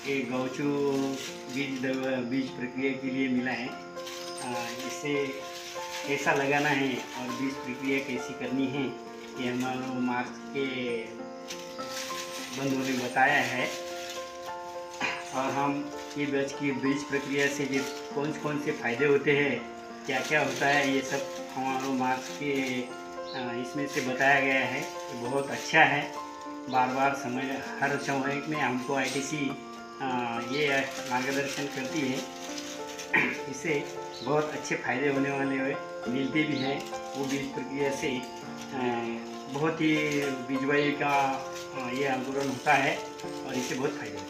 ये गौचू बीज प्रक्रिया के लिए मिला है। इसे कैसा लगाना है और बीज प्रक्रिया कैसी करनी है ये हमारे मार्च के बंधुओं ने बताया है। और हम ये बीज प्रक्रिया से जो कौन से फ़ायदे होते हैं, क्या क्या होता है, ये सब हमारे मार्च के इसमें से बताया गया है। ये बहुत अच्छा है। बार बार हर समय में हमको आईटीसी ये मार्गदर्शन करती है। इससे बहुत अच्छे फ़ायदे होने वाले मिलते भी हैं। वो बीज प्रक्रिया से बहुत ही बीजवाई का ये अंकुरण होता है और इससे बहुत फ़ायदे